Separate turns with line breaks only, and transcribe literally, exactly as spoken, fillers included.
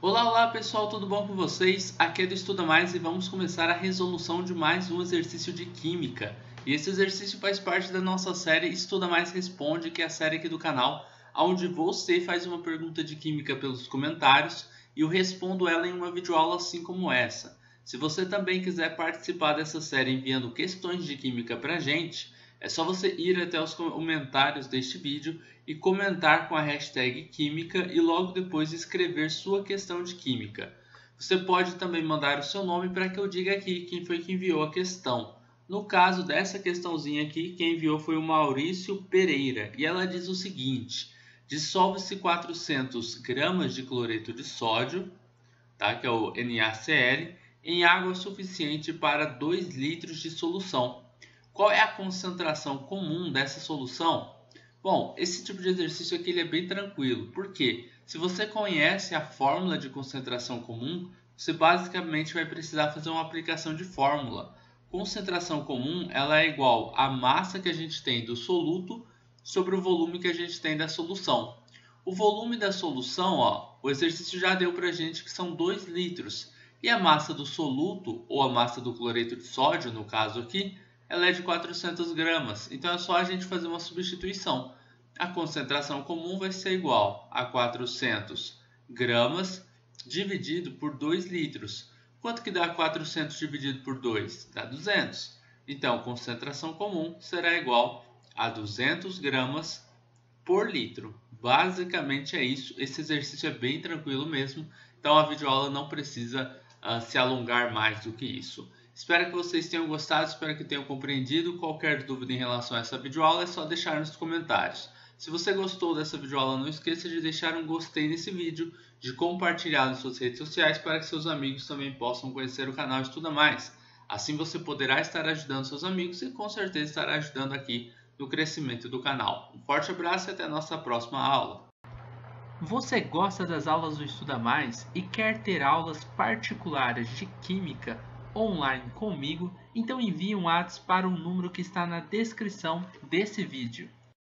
Olá, olá pessoal, tudo bom com vocês? Aqui é do Estuda Mais e vamos começar a resolução de mais um exercício de Química. E esse exercício faz parte da nossa série Estuda Mais Responde, que é a série aqui do canal, onde você faz uma pergunta de Química pelos comentários e eu respondo ela em uma videoaula assim como essa. Se você também quiser participar dessa série enviando questões de Química pra gente, é só você ir até os comentários deste vídeo e comentar com a hashtag Química e logo depois escrever sua questão de Química. Você pode também mandar o seu nome para que eu diga aqui quem foi que enviou a questão. No caso dessa questãozinha aqui, quem enviou foi o Maurício Pereira e ela diz o seguinte: dissolve-se quatrocentos gramas de cloreto de sódio, tá, que é o NaCl, em água suficiente para dois litros de solução. Qual é a concentração comum dessa solução? Bom, esse tipo de exercício aqui ele é bem tranquilo, porque se você conhece a fórmula de concentração comum, você basicamente vai precisar fazer uma aplicação de fórmula. Concentração comum ela é igual à massa que a gente tem do soluto sobre o volume que a gente tem da solução. O volume da solução, ó, o exercício já deu para a gente que são dois litros, e a massa do soluto, ou a massa do cloreto de sódio, no caso aqui, ela é de quatrocentos gramas, então é só a gente fazer uma substituição. A concentração comum vai ser igual a quatrocentos gramas dividido por dois litros. Quanto que dá quatrocentos dividido por dois? Dá duzentos. Então, a concentração comum será igual a duzentos gramas por litro. Basicamente é isso. Esse exercício é bem tranquilo mesmo, então a videoaula não precisa uh, se alongar mais do que isso. Espero que vocês tenham gostado, espero que tenham compreendido. Qualquer dúvida em relação a essa videoaula é só deixar nos comentários. Se você gostou dessa videoaula, não esqueça de deixar um gostei nesse vídeo, de compartilhar nas suas redes sociais para que seus amigos também possam conhecer o canal Estuda Mais. Assim você poderá estar ajudando seus amigos e com certeza estará ajudando aqui no crescimento do canal. Um forte abraço e até a nossa próxima aula.
Você gosta das aulas do Estuda Mais e quer ter aulas particulares de Química online comigo? Então envie um WhatsApp para o número que está na descrição desse vídeo.